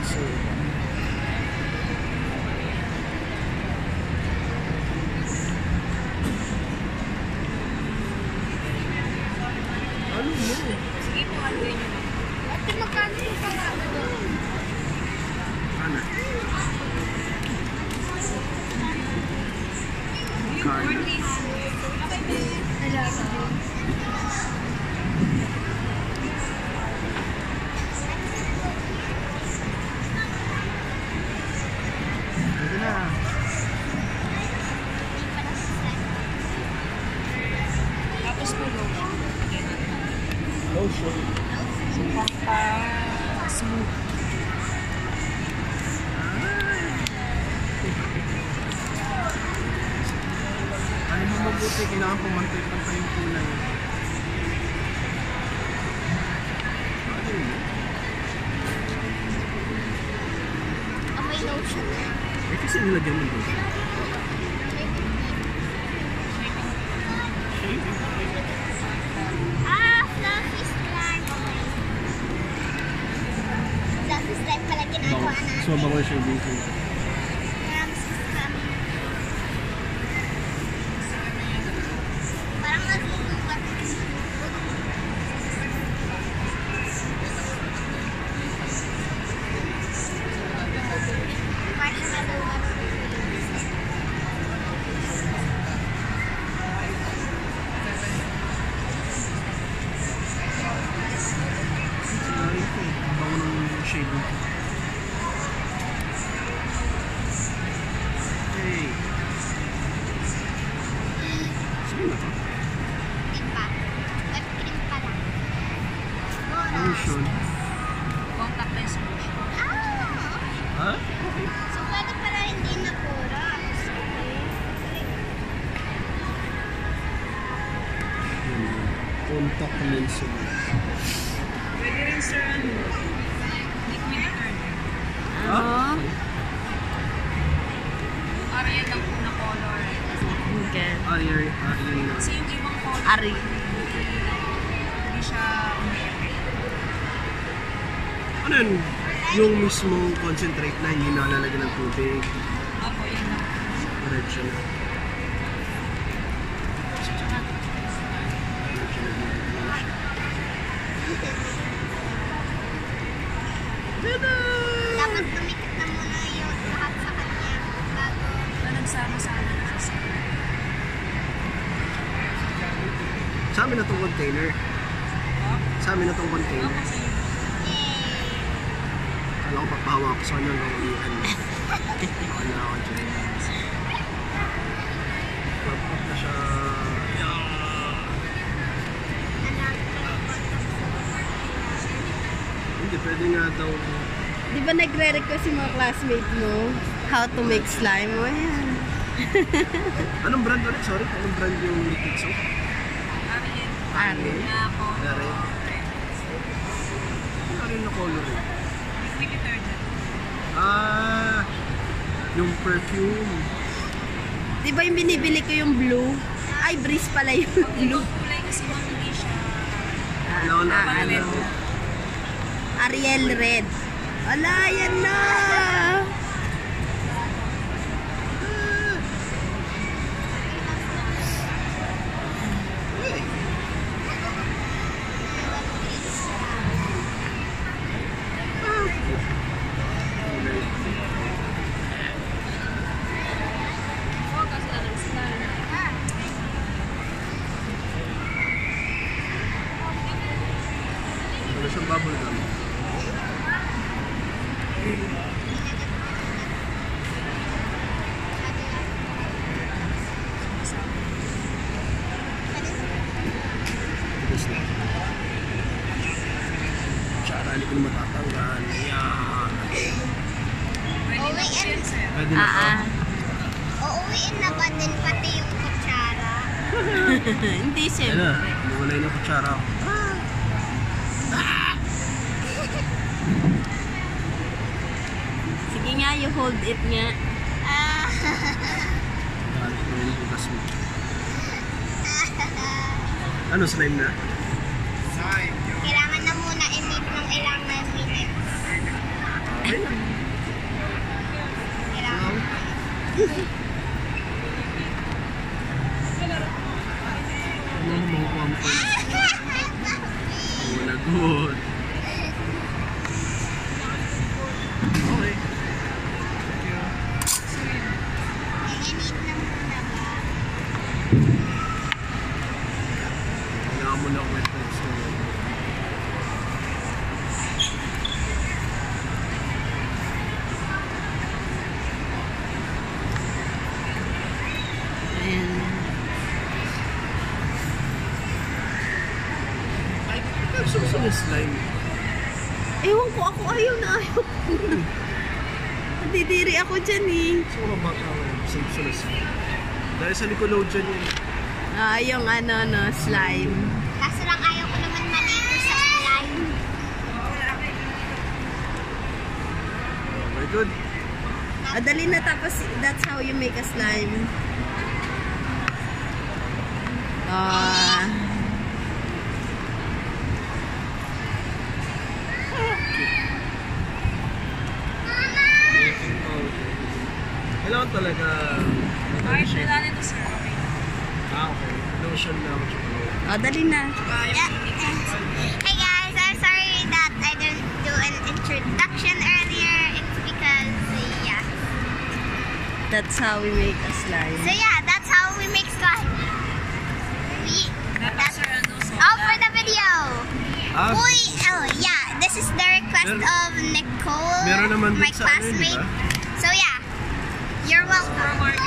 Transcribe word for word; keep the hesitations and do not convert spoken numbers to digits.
also. Ano mo? Sige po, ano yun? Ate, magkano yung pangalo? Ano? forty. Pwede na. Tapos po lotion. Lotion. So, pangka-smooth. Ano mo mabuti, kailangan pumantay-pantay pa yung kulay. Ano yun? Oh, may lotion na. Eh kasi nilagyan mo doon. Ah, fluffy slime. Fluffy slime pala ginagawa na. So, bago siya dito. Parang nasusukat. Marshmallow. Bago ng shade dito. Hey. Sige na to. Diba? Web cream pa lang. Lotion. Contact lens lotion. Ah! Ha? So, pwede pala hindi na pura. Contact lens. Pwede rin sir, ano, liquid detergent. Ah? Ariel lang po na color. Okay. Ah, yun. Ah, yun. Kasi yung ibang color, Ari. hindi siya umi-effect. Ano yun? Yung mismong concentrate na hindi nalalagyan ng tubig. Opo, yun lang. Diretso na. Dapat tumikit na muna yung lahat sa kanya bago. Na nagsama-sama na siya sa Sa amin na itong container. Sa amin na itong container. kasi Yay! Alam ko pagpahawa ko sa kanya ng ulihan. Baka na ako dyan. Pagpap na siya. Hindi, pwede nga daw. Di ba nagre-request yung mga classmate mo how to make slime? O yan. Anong brand ulit? Sorry, anong brand yung liquid soap? Ariel. Ari. Na color. Dari. Ano rin na color eh? Liquid detergent. Ah, yung perfume. Di ba yung binibili ko yung blue? Ay, breeze pala yung blue. Ibang kulay kasi ma'am, hindi siya Ano na? Ah, Ano? ano? Ariel Red. Ala, yan na! focus na ng slime. Ano siyang bubble gum? Tapos na. Tsara, hindi ko na matatanggal. Yan. Pwede na po yan sir. Pwede na Ah, to. ah. Uuwiin na ba din pati yung kutsara? Hindi, Yan siyempre. na. Mawalay na kutsara ako. Sige nga, you hold it nga. Ah, Yan, ito yung hugas mo. Ano, slime na? kailangan na muna i-mix ng ilang minutes. Okay lang. Good. Okay. Thank you. I-need na muna ba? Kailangan mo ng wet wipes na yun. Ayan. Ay, ikaw susunod na slime. Ewan ko, ako ayaw na ayaw. Nadidiri ako dyan eh. So, mabaka ako yung susunod na slime. Dahil sa Nickelodeon yun. Ah, yung ano, no, slime. Kaso lang ayaw ko naman maligo sa slime. Very good. Ah, dali na tapos, that's how you make a slime. Ah, Baking powder. Kailangan talaga Kahit wala nito, sir. Okay. ah, okay. Lotion lang. ah, dali na. Yeah. Hey guys, I'm sorry that I didn't do an introduction earlier. It's because, yeah. That's how we make a slime. So yeah, that's how we make slime. We, Dapat, that's sir, ano, so all for the video. Ah, Uy, oh yeah, this is the request Meron- of Nicole, meron naman my din sa ano yun, di classmate. ba? So yeah, you're welcome.